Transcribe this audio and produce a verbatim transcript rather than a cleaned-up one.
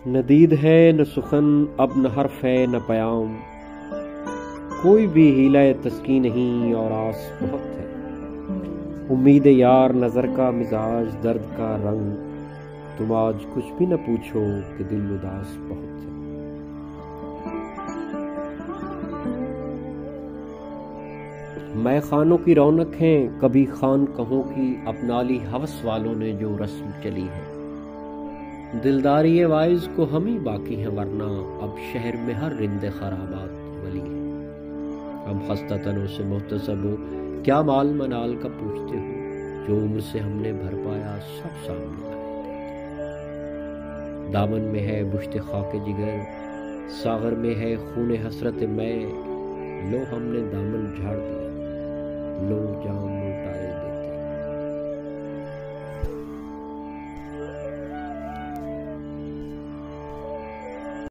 نہ دید ہے نہ سخن اب نہ حرف ہے نہ پیام، کوئی بھی حیلہ تسکین نہیں اور آس بہت ہے، امید یار نظر کا مزاج درد کا رنگ، تم آج کچھ بھی نہ پوچھو کہ دل اداس بہت ہے۔ میں خانوں کی رونق ہیں کبھی خان کہوں کی، اپنا لی ہوس والوں نے جو رسم چلی ہے، دلداری وائز کو ہم ہی باقی ہیں ورنہ اب شہر میں ہر رند خرابات ولی ہے۔ ہم خستہ تنوں سے محتسب ہو کیا مال منال کا پوچھتے ہو، جو عمر سے ہم نے بھر پایا سب سامنے آئے تھے۔ دامن میں ہے بشت خاک جگر، ساغر میں ہے خون حسرت میں، لو ہم نے دامن جھاڑ دیا، لو جام الٹائے